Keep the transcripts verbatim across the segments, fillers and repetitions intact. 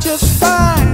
just fine.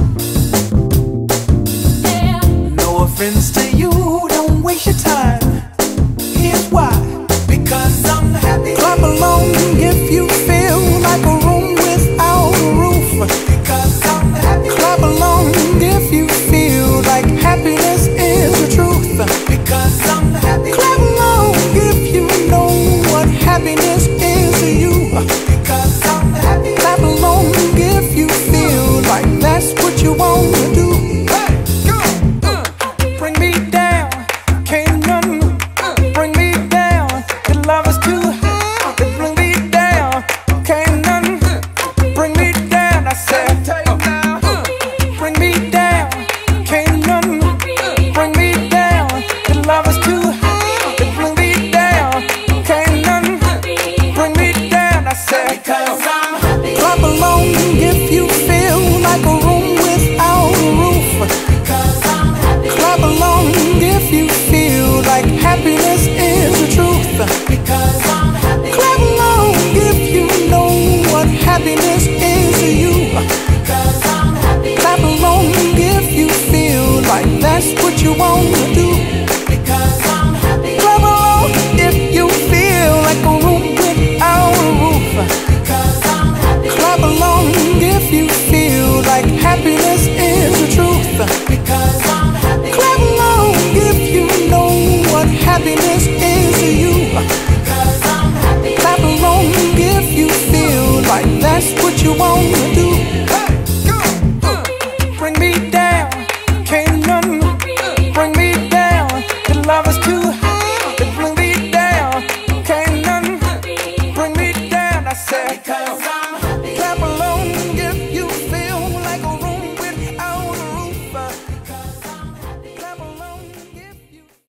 No offense to you, don't waste your time. Here's why. Because I'm happy. Clap along if you feel like a room without a roof. Because I'm happy. Clap along if you feel like happiness is the truth. Because I'm happy. Clap along if you know what happiness is to you. Because I'm happy. Clap along if you feel like that's what you want to do. Hey, go. Uh, bring me down, can't none bring me down. Your love is too high to bring me down. Can't none bring me down. I said, uh, bring me down, can't none bring me down. Your love is too high to bring me down. Can't none bring me down. I said, because I'm happy. Clap along if you feel like a room without a roof. Because I'm happy. Clap along if you feel like happiness is the truth. Because I'm happy. Clap along if you know what happiness is to you. Because I'm happy. Clap along if you feel like that's what you want to do. Because I'm happy. Clap along if you feel like a room without a roof. Because I'm happy. Clap along if you feel like happiness is the truth. Because I'm happy. Clap along if you know what happiness is to you. Because I'm happy. Clap along if you feel like that's what you want to do. Hey, go. Uh, bring me down, can't none bring me down. Your love is too high to bring me down. Can't none bring me down. I said, because I'm